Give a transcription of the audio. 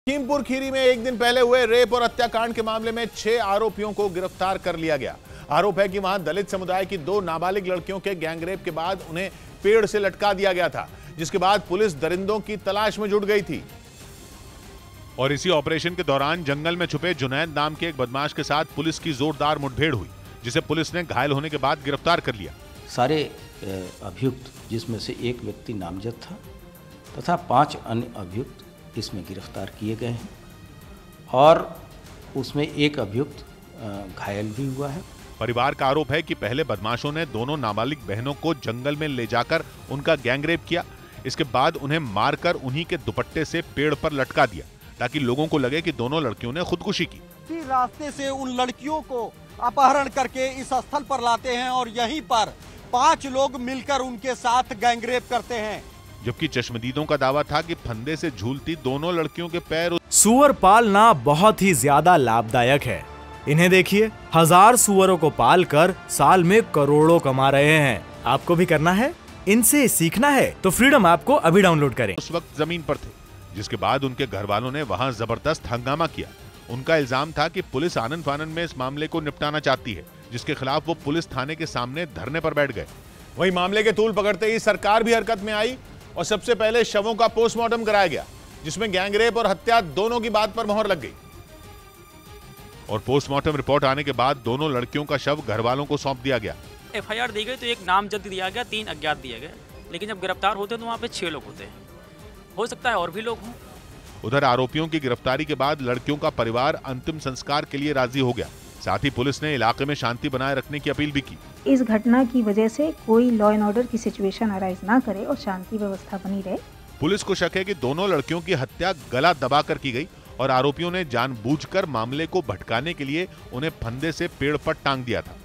लखीमपुर खीरी में एक दिन पहले हुए रेप और हत्याकांड के मामले में 6 आरोपियों को गिरफ्तार कर लिया गया। आरोप है कि वहां दलित समुदाय की 2 नाबालिग लड़कियों के गैंगरेप के बाद उन्हें पेड़ से लटका दिया गया था, जिसके बाद पुलिस दरिंदों की तलाश में जुट गई थी। और इसी ऑपरेशन के दौरान जंगल में छुपे जुनैद नाम के एक बदमाश के साथ पुलिस की जोरदार मुठभेड़ हुई, जिसे पुलिस ने घायल होने के बाद गिरफ्तार कर लिया। सारे अभियुक्त, जिसमें से एक व्यक्ति नामजद था तथा 5 अन्य अभियुक्त इसमें गिरफ्तार किए गए हैं और उसमें एक अभियुक्त घायल भी हुआ है। परिवार का आरोप है कि पहले बदमाशों ने दोनों नाबालिग बहनों को जंगल में ले जाकर उनका गैंगरेप किया। इसके बाद उन्हें मारकर उन्हीं के दुपट्टे से पेड़ पर लटका दिया ताकि लोगों को लगे कि दोनों लड़कियों ने खुदकुशी की। रास्ते से उन लड़कियों को अपहरण करके इस स्थल पर लाते हैं और यहीं पर 5 लोग मिलकर उनके साथ गैंगरेप करते हैं। जबकि चश्मदीदों का दावा था कि फंदे से झूलती दोनों लड़कियों के पैर। सूअर पालना बहुत ही ज्यादा लाभदायक है। इन्हें देखिए, 1000 सूअरों को पालकर साल में करोड़ों कमा रहे हैं। आपको भी करना है? इनसे सीखना है तो फ्रीडम ऐप को अभी डाउनलोड करें। उस वक्त जमीन पर थे, जिसके बाद उनके घर वालों ने वहां जबरदस्त हंगामा किया। उनका इल्जाम था कि पुलिस आनन फानन में इस मामले को निपटाना चाहती है, जिसके खिलाफ वो पुलिस थाने के सामने धरने पर बैठ गए। वहीं मामले के तूल पकड़ते ही सरकार भी हरकत में आई और सबसे पहले शवों का पोस्टमार्टम कराया गया, जिसमें गैंगरेप और हत्या दोनों की बात पर मोहर लग गई। और पोस्टमार्टम रिपोर्ट आने के बाद दोनों लड़कियों का शव घर वालों को सौंप दिया गया। एफआईआर दी गई तो एक नामजद दिया गया, 3 अज्ञात दिए गए, लेकिन जब गिरफ्तार होते हैं तो वहाँ पे 6 लोग होते हैं। हो सकता है और भी लोग हों। उधर आरोपियों की गिरफ्तारी के बाद लड़कियों का परिवार अंतिम संस्कार के लिए राजी हो गया। साथ ही पुलिस ने इलाके में शांति बनाए रखने की अपील भी की। इस घटना की वजह से कोई लॉ एंड ऑर्डर की सिचुएशन अराइज ना करे और शांति व्यवस्था बनी रहे। पुलिस को शक है कि दोनों लड़कियों की हत्या गला दबाकर की गई और आरोपियों ने जानबूझकर मामले को भटकाने के लिए उन्हें फंदे से पेड़ पर टांग दिया था।